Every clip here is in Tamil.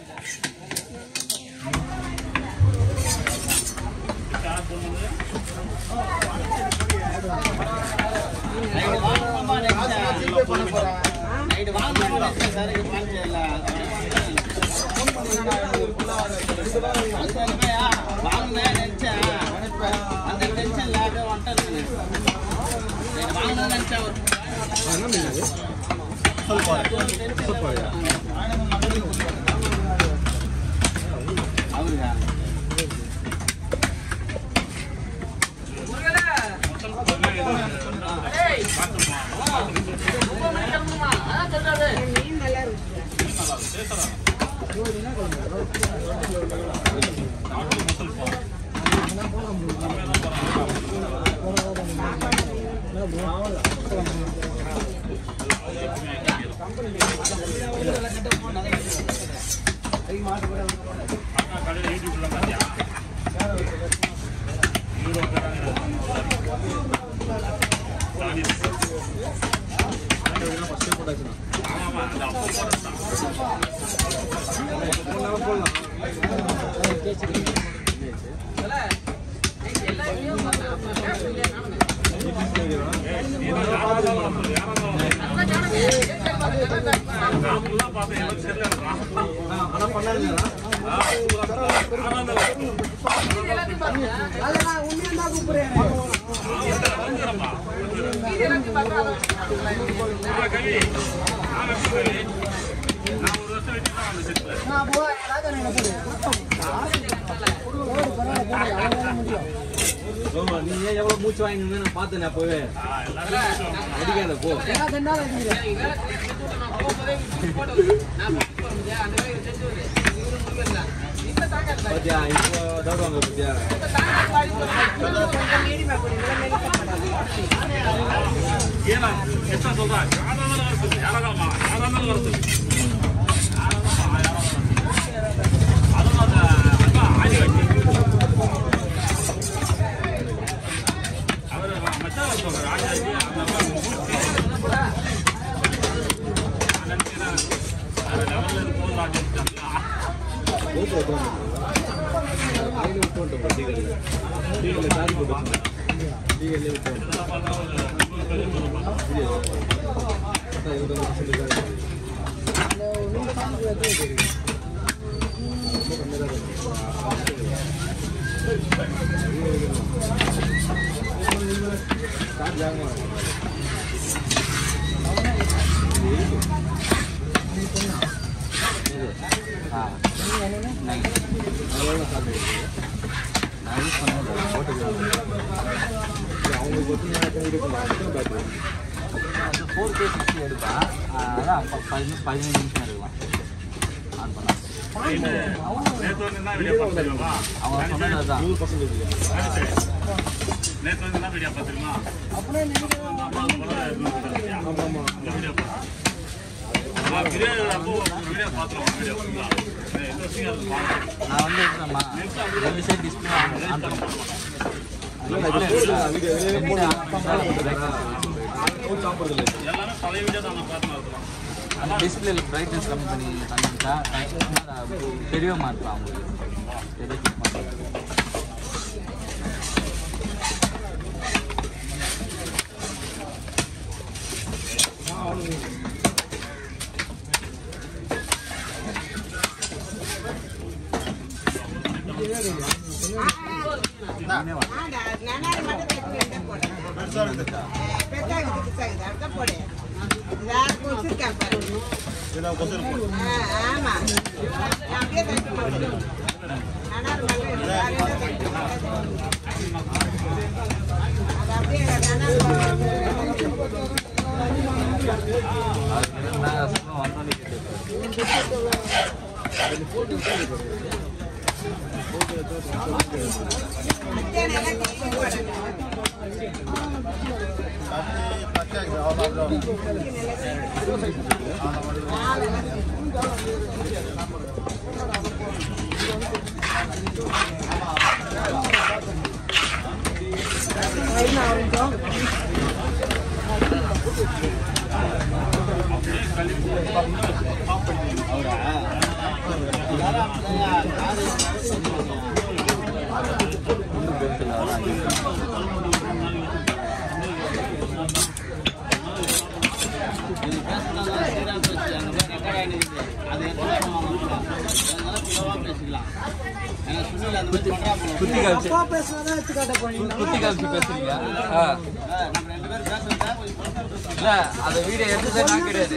நீங்க எவ்வளவு மூச்சு வாங்கினீங்க நான் பார்த்தேன் அப்பவே அடிக்காத போ பத்தியா இப்போ தருவாங்க பத்தியா ஏன்னா எத்தனை சொல்றேன் யாராலும் வருது டிஸ்பிளே பிரைட்னஸ் கம்மி பண்ணி தந்துட்டா தெரிய மாட்டோம் அவங்களுக்கு குத்தி காமிச்சு பேசுறீங்க. இல்ல அந்த வீடியோ எடுத்ததே நான் கிடையாது.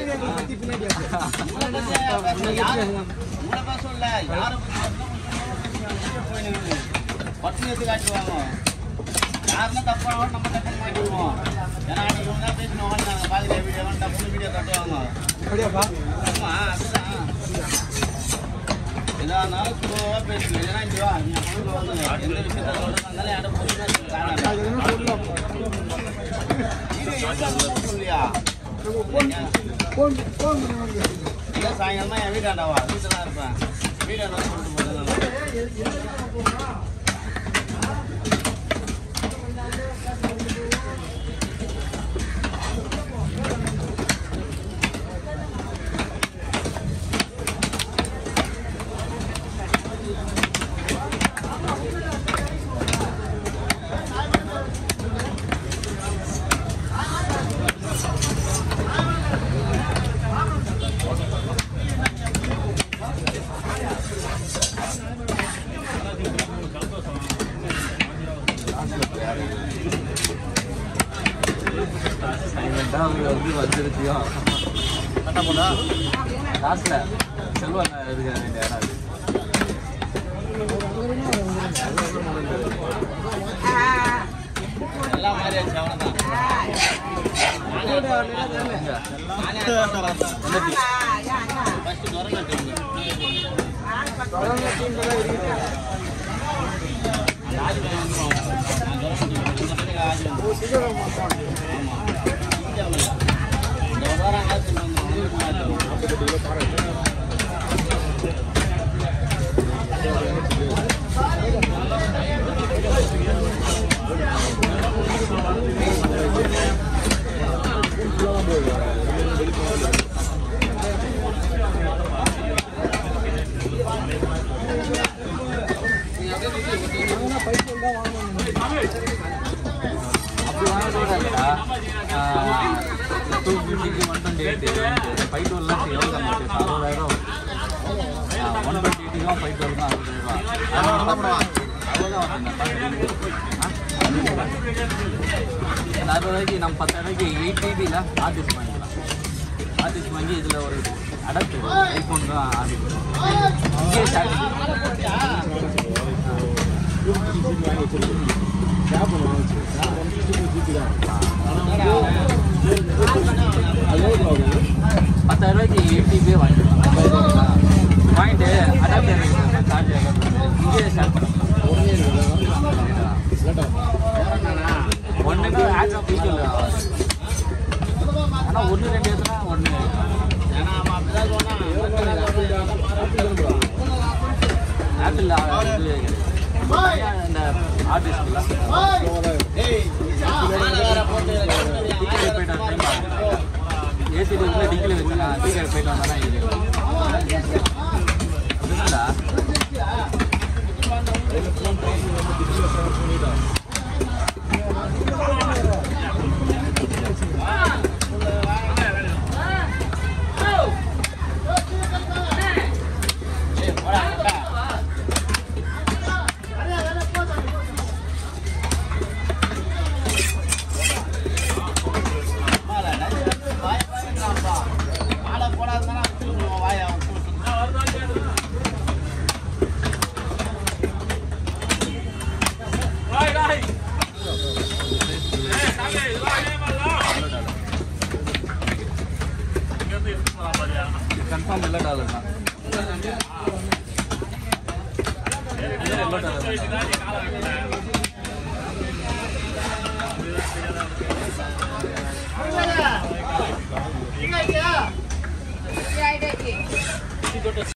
யாருன்னா தப்பா நம்ம தப்பு மாட்டிடுவோம். ஏன்னா இவங்க தான் பேசினவங்க நாங்கள் பார்க்குற வீடியோ டப்புனு வீடியோ கட்டுவாங்க. ஆமா அதுதான் எதானாலும் ஸ்லோவாக பேசுங்க. ஏன்னா இங்கே வா நீ வந்து எந்த விஷயத்த சொல்றதுனால யாரும் சொல்லியா இல்லை சாயங்காலமா என் வீட்டாண்டாவா வீட்டில் தான் இருப்பேன். வீட்டாண்டா சொல்லிட்டு போகிறேன். வந்துருச்சியோ என்ன பண்ணா காசுல செல்வம் இருக்க வேண்டிய இடம் எல்லாம் மாறியாச்சு அவ்வளோதான். ஃபஸ்ட்டு அப்படி வாங்கிட்டு இல்லைடா 250 128 ஃபைட் வரலாம் எவ்வளோ தான் 60,000 128 ஃபைட் வரலாம் 60,000 நம்ம 10,000 8 GB ஆர்டிஸ்ட் வாங்கிக்கலாம். ஆர்டிஸ்ட் வாங்கி இதில் ஒரு அடாப்டர் ஐஃபோன் தான் ஆர்டிஸ்ட் இங்கே ஸ்டார்டிங் ₹10,000 8 GB வாங்கிக்கலாம். வாங்கிட்டு அடாப்டர் சார்ஜ் இங்கே ஸ்டார்ட் பண்ணலாம். ஒன்றுக்கு ஆக்ட் பீஸ்ஃபுல் ஆனால் 1 2 எதுனா 1 ஆப்பிள் இந்த ஆர்டிஸ்ட்லாம் டிக்கெட் போயிட்டு ஏசி பஸ்ஸில் டிக்கில் வச்சுக்கலாம். டிக்கெட் போயிட்டு வந்தால் இது என்னடா கன்ஃபார்ம் $1 தான். $1